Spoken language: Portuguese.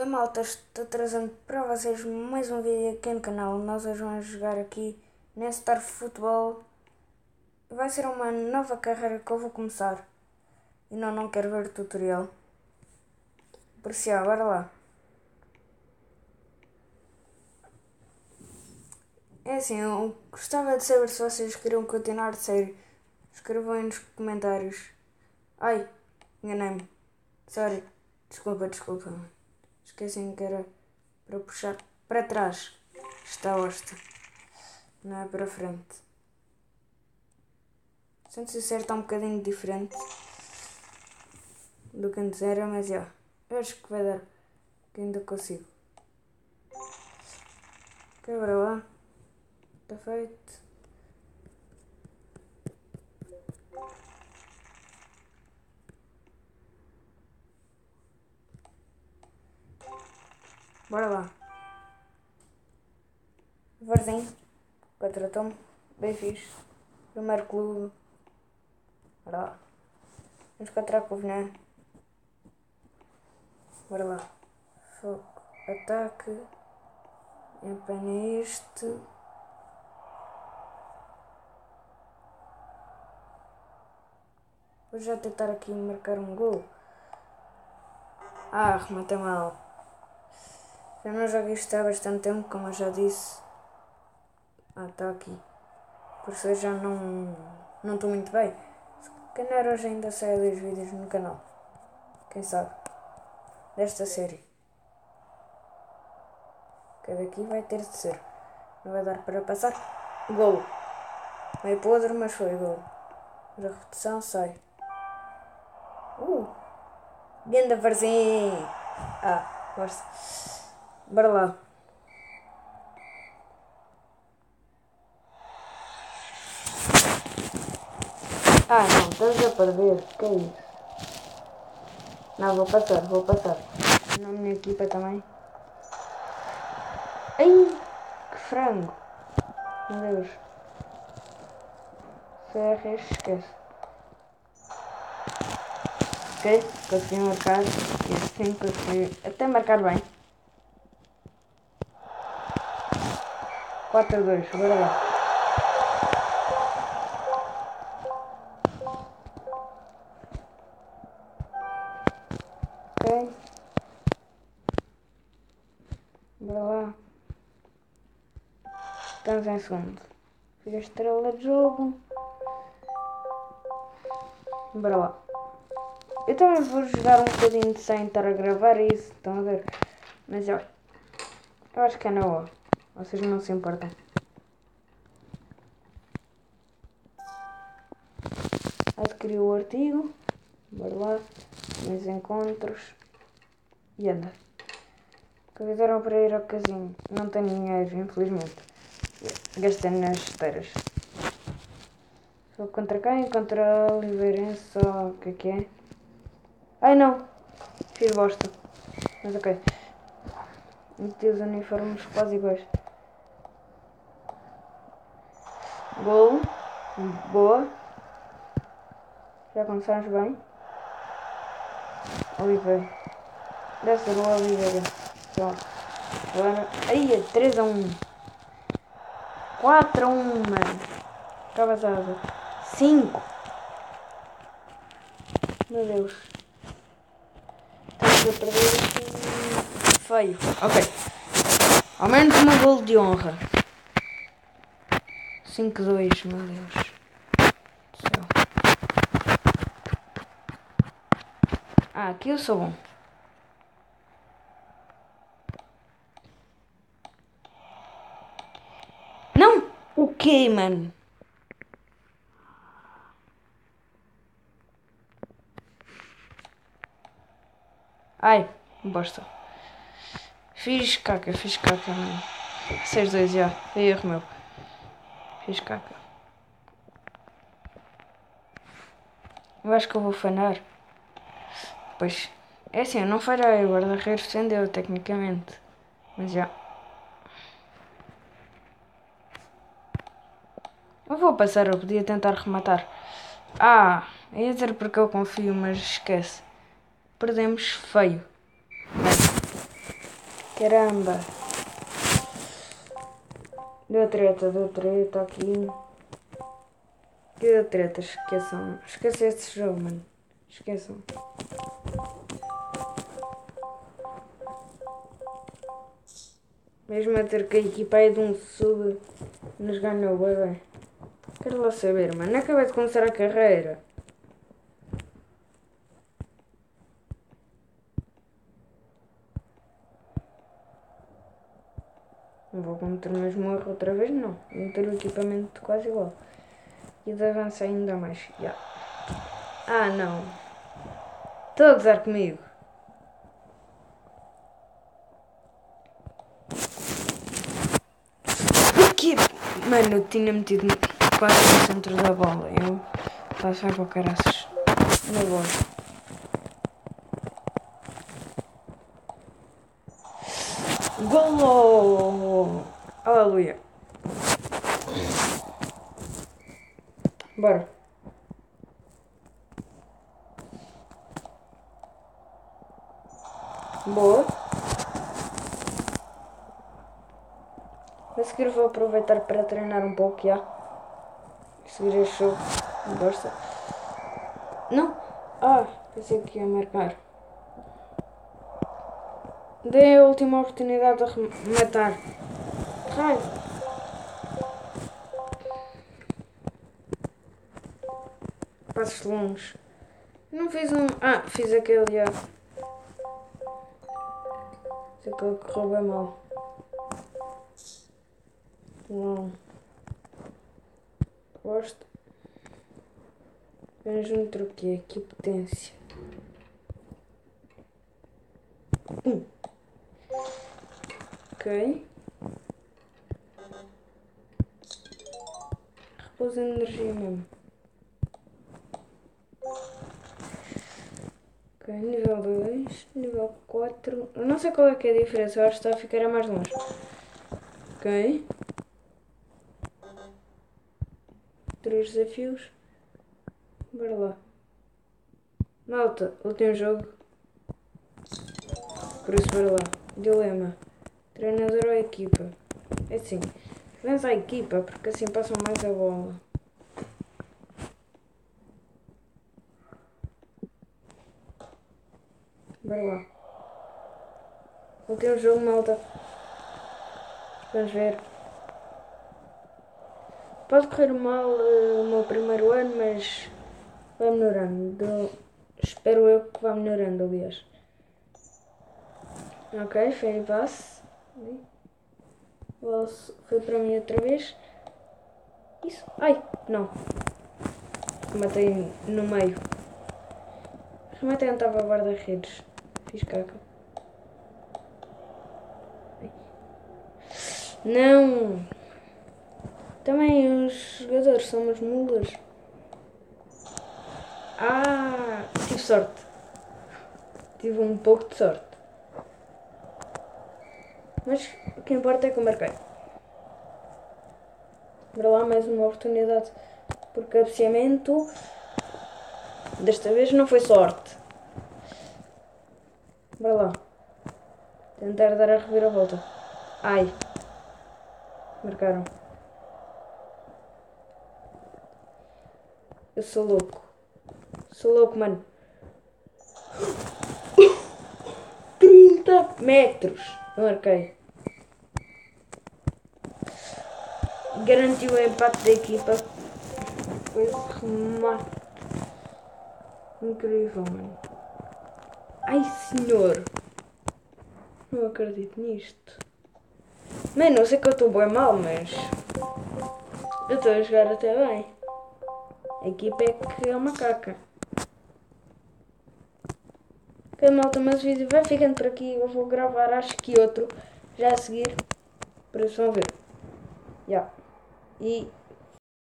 Oi malta, estou trazendo para vocês mais um vídeo aqui no canal. Nós hoje vamos jogar aqui Star Futebol. Vai ser uma nova carreira que eu vou começar. E não quero ver o tutorial. Por isso, bora lá. É assim, eu gostava de saber se vocês queriam continuar de série. Escrevam aí nos comentários. Ai, enganei-me. Sorry. Desculpa. Esqueci que era para puxar para trás. Está hosta. Não é para frente. Sendo sincero, está um bocadinho diferente do que antes era, mas eu acho que vai dar, que ainda consigo. Quebra lá. Está feito. Bora lá. Varzinho. Contratou-me. Bem fixe. Primeiro clube. Bora lá. Vamos encontrar com o Vené. Bora lá. Foco. Ataque. Empenha este. Vou já tentar aqui marcar um gol. Rematei mal. Eu não jogo isto há bastante tempo, como eu já disse. Está aqui. Por isso eu já não estou muito bem. Se calhar hoje ainda saio 2 vídeos no canal. Quem sabe? Desta série. Cada aqui vai ter de ser. Não vai dar para passar. Gol. Meio podre, mas foi gol. Da repetição sai. Ganda Varzinho. Força. Bora lá. Não, estás a perder. Que é isso? Não, vou passar. Na minha equipa também. Ai, que frango. Meu Deus. Ferres, esquece. Ok, consegui marcar. E assim consegui até marcar bem. 4-2, bora lá. Ok. Bora lá. Estamos em segundo. Fiz a estrela de jogo. Bora lá. Eu também vou jogar um bocadinho sem estar a gravar isso, estão a ver? Mas eu acho que é na hora. Vocês não se importam. Adquiri o artigo. Bora lá. Meus encontros. E anda. Convidaram para ir ao casino. Não tenho dinheiro, infelizmente. Gastei nas esteiras. Sou contra quem? Contra a Oliveirense, só o que é? Ai não! Fiz bosta. Mas ok. Meti os uniformes quase iguais. Gol. Boa. Já começamos bem. Oliveira. Deve ser o Oliveira. Pronto. Agora. Aí, 3-1. 4-1, mano. Acaba a 5. Meu Deus. Estamos a perder aqui. Feio. Ok. Ao menos um gol de honra. 5-2, meu Deus. Do céu. Aqui eu sou bom. Não! O quê, mano? Ai, bosta. Fiz caca, mano. 6-2 já. Foi erro meu. Fiz caca. Eu acho que eu vou fanar. Pois. É assim, eu não farei. O guarda-redes defendeu, tecnicamente. Mas já. Eu vou passar, eu podia tentar rematar. Ia dizer porque eu confio, mas esquece. Perdemos feio. Caramba. Deu treta aqui. Que deu treta, esqueçam. Esqueçam esse jogo, mano. Esqueçam. Mesmo a ter que a equipa aí de um sub nos ganhou, bem. Quero lá saber, mano. Acabei de começar a carreira. Não vou cometer o mesmo erro outra vez, não. Vou meter o equipamento quase igual. E de avançar ainda mais. Yeah. Ah, não. Estou a gozar comigo. Que... Mano, eu tinha metido quase no centro da bola. Eu passo para o caraças. Na bola. Golo! Aleluia. Bora. Boa. A seguir vou aproveitar para treinar um pouco já. Seguir este jogo. Gosta? Não? Ah, pensei que ia marcar. Dei a última oportunidade de rematar. Raio. Passos longos. Não fiz um... Ah, fiz aquele já. Fiz aquele que correu bem mal. Não. Gosto. Apenas um truque aqui, potência. Ok. Repouso de energia mesmo. Ok, nível 2, nível 4. Eu não sei qual é que é a diferença, eu acho que está a ficar mais longe. Ok. 3 desafios. Bora lá. Malta, último jogo. Por isso, bora lá. Dilema. Treinador ou equipa? É assim. Vens à equipa, porque assim passam mais a bola. Bora lá. Último jogo, malta. Vamos ver. Pode correr mal o meu primeiro ano, mas vai melhorando. Espero eu que vá melhorando, aliás. Ok, foi passe. Foi para mim outra vez. Isso. Ai, não. Rematei no meio. Rematei onde estava a guarda-redes. Fiz caca. Não! Também os jogadores são umas mulas. Ah! Tive sorte. Tive um pouco de sorte. Mas o que importa é que eu marquei. Bora lá, mais uma oportunidade por cabeceamento. Desta vez não foi sorte. Bora lá. Tentar dar a reviravolta. Ai. Marcaram. Eu sou louco. Sou louco, mano. 30 metros. Eu marquei. Garantiu o empate da equipa. Foi remate. Incrível, mano. Ai, senhor. Não acredito nisto. Mano, eu sei que eu estou bem mal, mas... eu estou a jogar até bem. A equipa é que é uma caca. Ok, malta, mas o vídeo vai ficando por aqui. Eu vou gravar, acho que outro, já a seguir. Por isso vão ver. Já. E...